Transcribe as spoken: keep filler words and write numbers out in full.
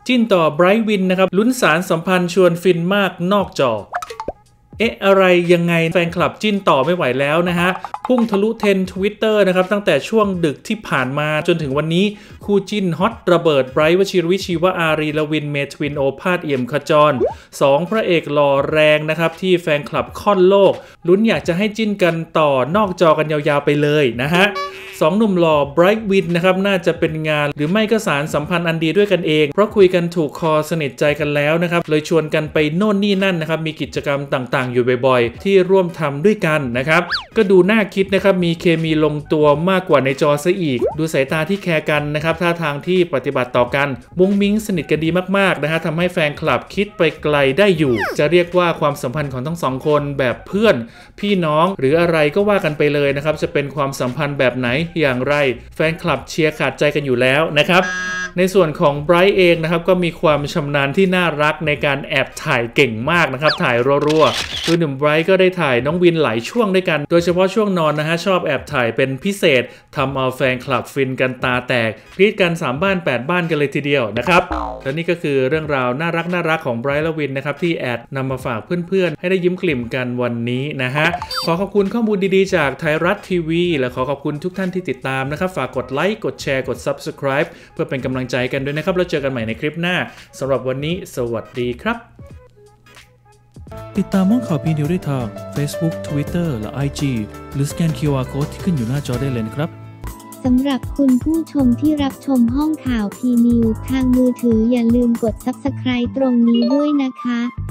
จิ้นต่อไบรท์วินนะครับลุ้นสารสัมพันธ์ชวนฟินมากนอกจอเอ๊ะอะไรยังไงแฟนคลับจิ้นต่อไม่ไหวแล้วนะฮะพุ่งทะลุเทรนด์ ทวิตเตอร์ นะครับตั้งแต่ช่วงดึกที่ผ่านมาจนถึงวันนี้คู่จิ้นฮอตระเบิดไบรท์วชิรวิชชีวอารีและวินเมทวินโอภาสเอี่ยมขจรสองพระเอกหล่อแรงนะครับที่แฟนคลับค่อนโลกลุ้นอยากจะให้จิ้นกันต่อนอกจอกันยาวๆไปเลยนะฮะสองหนุ่มหล่อไบรท์วินนะครับน่าจะเป็นงานหรือไม่ก็สารสัมพันธ์อันดีด้วยกันเองเพราะคุยกันถูกคอสนิทใจกันแล้วนะครับเลยชวนกันไปโน่นนี่นั่นนะครับมีกิจกรรมต่างๆอยู่บ่อยๆที่ร่วมทำด้วยกันนะครับก็ดูน่าคิดนะครับมีเคมีลงตัวมากกว่าในจอซะอีกดูสายตาที่แคร์กันนะครับท่าทางที่ปฏิบัติต่อกันมุ้งมิ้งสนิทกันดีมากๆนะฮะทำให้แฟนคลับคิดไปไกลได้อยู่จะเรียกว่าความสัมพันธ์ของทั้งสองคนแบบเพื่อนพี่น้องหรืออะไรก็ว่ากันไปเลยนะครับจะเป็นความสัมพันธ์แบบไหนอย่างไรแฟนคลับเชียร์ขาดใจกันอยู่แล้วนะครับในส่วนของไบรท์เองนะครับก็มีความชำนาญที่น่ารักในการแอบถ่ายเก่งมากนะครับถ่ายรัวๆคือหนุ่มไบรท์ก็ได้ถ่ายน้องวินหลายช่วงด้วยกันโดยเฉพาะช่วงนอนนะฮะชอบแอบถ่ายเป็นพิเศษทำเอาแฟนคลับฟินกันตาแตกกรี๊ดกันสามบ้านแปดบ้านกันเลยทีเดียวนะครับและนี่ก็คือเรื่องราวน่ารักน่ารักของไบรท์และวินนะครับที่แอดนำมาฝากเพื่อนๆให้ได้ยิ้มกลิ่มกันวันนี้นะฮะขอขอบคุณข้อมูลดีๆจากไทยรัฐทีวีและขอขอบคุณทุกท่านที่ติดตามนะครับฝากกดไลค์กดแชร์กด ซับสไครบ์ เพื่อเป็นกำลังใจกันด้วยนะครับแล้วเจอกันใหม่ในคลิปหน้าสำหรับวันนี้สวัสดีครับติดตามห้องข่าวพีนิวได้ทาง Facebook Twitter และ ไอ จี หรือสแกน คิว อาร์ Code ที่ขึ้นอยู่หน้าจอได้เลยนะครับสำหรับคุณผู้ชมที่รับชมห้องข่าวพีนิวทางมือถืออย่าลืมกด ซับสไครบ์ ตรงนี้ด้วยนะคะ